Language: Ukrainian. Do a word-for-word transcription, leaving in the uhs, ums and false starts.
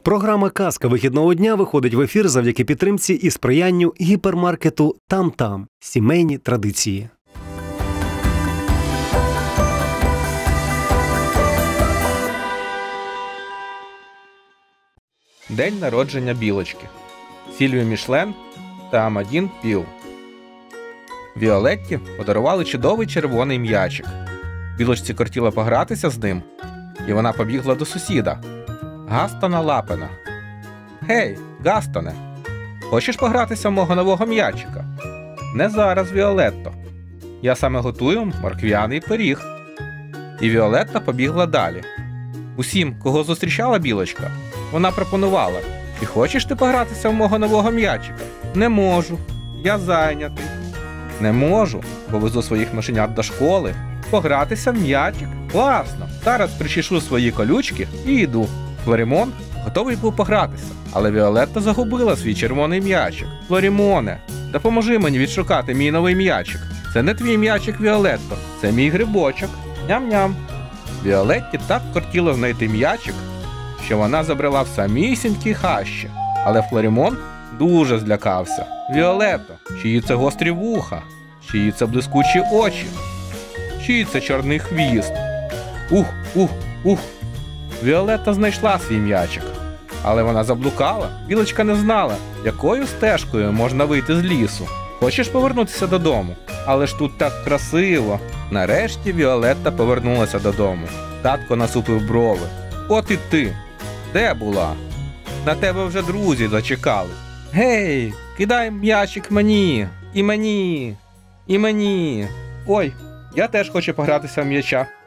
Програма «Казка вихідного дня» виходить в ефір завдяки підтримці і сприянню гіпермаркету «Там-Там» – сімейні традиції. День народження білочки. Сільві Мішлен та Амадін Піл. Віолетті подарували чудовий червоний м'ячик. Білочці кортіло погратися з ним, і вона побігла до сусіда – Гастона Лапена. «Гей, Гастоне, хочеш погратися в мого нового м'ячика?» «Не зараз, Віолетто. Я саме готую морквяний пиріг». І Віолетта побігла далі. Усім, кого зустрічала білочка, вона пропонувала: «І хочеш ти погратися в мого нового м'ячика?» «Не можу, я зайнятий». «Не можу, бо везу своїх мишенят до школи. Погратися в м'ячик? Класно! Зараз причешу свої колючки і йду». Флорімон готовий був погратися, але Віолетта загубила свій червоний м'ячик. «Флорімоне, допоможи мені відшукати мій новий м'ячик. Це не твій м'ячик, Віолетто, це мій грибочок. Ням-ням». Віолетті так кортіло знайти м'ячик, що вона забрела в самісінькі хащі. Але Флорімон дуже злякався. «Віолетто, чиї це гострі вуха? Чиї це блискучі очі? Чиї це чорний хвіст? Ух, ух, ух». Віолетта знайшла свій м'ячик, але вона заблукала. Білочка не знала, якою стежкою можна вийти з лісу. «Хочеш повернутися додому? Але ж тут так красиво». Нарешті Віолетта повернулася додому. Татко насупив брови. «От і ти! Де була? На тебе вже друзі зачекали. Гей, кидай м'ячик мені, і мені, і мені. Ой, я теж хочу погратися в м'яча».